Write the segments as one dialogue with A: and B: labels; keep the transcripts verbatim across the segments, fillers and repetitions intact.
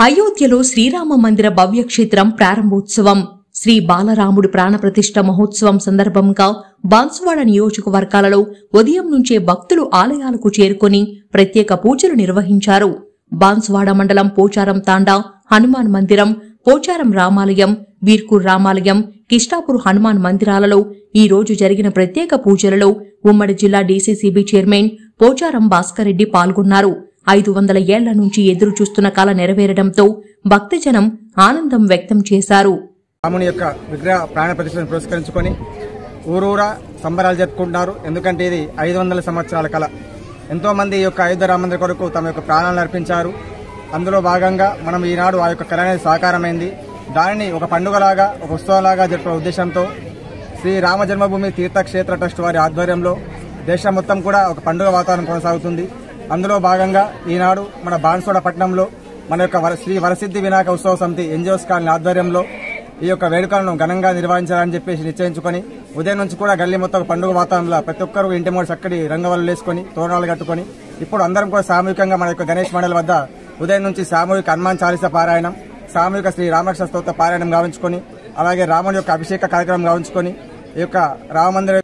A: అయోధ్యలో శ్రీరామ మందిర భవ్యక్షేత్రం ప్రారంభోత్సవం. శ్రీ బాలరాముడు ప్రాణప్రతిష్ఠ మహోత్సవం సందర్భంగా బాన్సువాడ నియోజకవర్గాలలో ఉదయం నుంచే భక్తులు ఆలయాలకు చేరుకుని ప్రత్యేక పూజలు నిర్వహించారు. బాన్సువాడ మండలం పోచారం తాండా హనుమాన్ మందిరం, పోచారం రామాలయం, వీర్కూర్ రామాలయం, కిష్టాపూర్ హనుమాన్ మందిరాలలో ఈ రోజు జరిగిన ప్రత్యేక పూజలలో ఉమ్మడి జిల్లా డీసీసీబీ చైర్మన్ పోచారం భాస్కర్ రెడ్డి పాల్గొన్నారు. ఐదు వందల ఏళ్ల నుంచి ఎదురు చూస్తున్న కల నెరవేరడంతో భక్తజనం ఆనందం వ్యక్తం చేశారు.
B: రాముని యొక్క విగ్రహ ప్రాణ ప్రతిష్టను పురస్కరించుకొని ఊరూరా సంబరాలు జరుపుకుంటున్నారు. ఎందుకంటే ఇది ఐదు వందల సంవత్సరాల కళ. ఎంతో మంది ఈ యొక్క అయోధ్య రామందిర కొరకు తమ యొక్క ప్రాణాలను అర్పించారు. అందులో భాగంగా మనం ఈనాడు ఆ యొక్క కళ అనేది సాకారమైంది. దానిని ఒక పండుగలాగా, ఒక ఉత్సవంలాగా జరుపుకునే ఉద్దేశంతో శ్రీ రామ జన్మభూమి తీర్థక్షేత్ర ట్రస్ట్ వారి ఆధ్వర్యంలో దేశం మొత్తం కూడా ఒక పండుగ వాతావరణం కొనసాగుతుంది. అందులో భాగంగా ఈనాడు మన బాన్సువాడ పట్టణంలో మన యొక్క శ్రీ వరసిద్ధి వినాయక ఉత్సవ సమితి ఎన్జిఓస్ కాలనీ ఆధ్వర్యంలో ఈ యొక్క వేడుకలను ఘనంగా నిర్వహించాలని చెప్పేసి నిశ్చయించుకొని ఉదయం నుంచి కూడా గల్లీ మొత్తం పండుగ వాతావరణంలో ప్రతి ఒక్కరు ఇంటి మూడు చక్కటి రంగవల్లు వేసుకొని తోరణాలు కట్టుకొని ఇప్పుడు అందరం కూడా సామూహికంగా మన యొక్క గణేష్ మండలి వద్ద ఉదయం నుంచి సామూహిక హనుమాన్ చాలీసా పారాయణం, సామూహిక శ్రీ రామరక్ష స్తోత్ర పారాయణం గావించుకొని అలాగే రాముని యొక్క అభిషేక కార్యక్రమం గావించుకొని ఈ యొక్క రామమందిర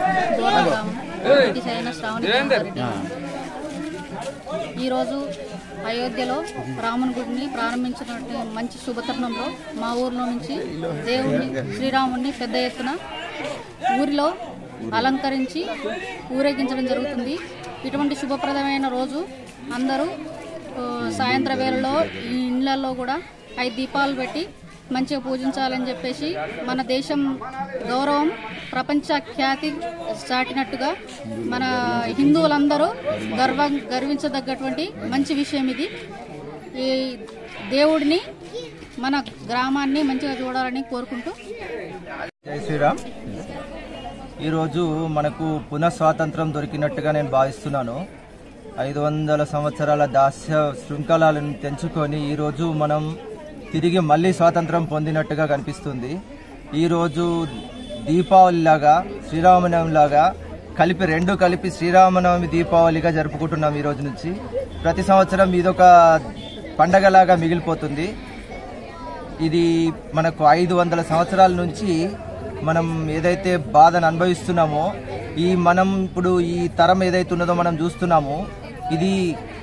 C: ఈరోజు అయోధ్యలో రాముని గుడిని ప్రారంభించినట్టు మంచి శుభతరుణంలో మా ఊర్లో నుంచి దేవుడిని శ్రీరాముడిని పెద్ద ఎత్తున ఊరిలో అలంకరించి ఊరేగించడం జరుగుతుంది. ఇటువంటి శుభప్రదమైన రోజు అందరూ సాయంత్ర వేళలో ఈ ఇళ్లలో కూడా ఐదు దీపాలు పెట్టి మంచిగా పూజించాలని చెప్పేసి మన దేశం గౌరవం ప్రపంచ ఖ్యాతి చాటినట్టుగా మన హిందువులందరూ గర్వ గర్వించదగ్గటువంటి మంచి విషయం ఇది. ఈ దేవుడిని మన గ్రామాన్ని మంచిగా చూడాలని కోరుకుంటూ
D: జై శ్రీరామ్. ఈరోజు మనకు పునఃస్వాతంత్రం దొరికినట్టుగా నేను భావిస్తున్నాను. ఐదు వందల సంవత్సరాల దాస్య శృంఖలాలను తెంచుకొని ఈరోజు మనం తిరిగి మళ్ళీ స్వాతంత్రం పొందినట్టుగా కనిపిస్తుంది. ఈరోజు దీపావళిలాగా శ్రీరామనవమిలాగా కలిపి రెండు కలిపి శ్రీరామనవమి దీపావళిగా జరుపుకుంటున్నాం. ఈ రోజు నుంచి ప్రతి సంవత్సరం ఇదొక పండగలాగా మిగిలిపోతుంది. ఇది మనకు ఐదు వందల సంవత్సరాల నుంచి మనం ఏదైతే బాధను అనుభవిస్తున్నామో ఈ మనం ఇప్పుడు ఈ తరం ఏదైతే ఉన్నదో మనం చూస్తున్నామో ఇది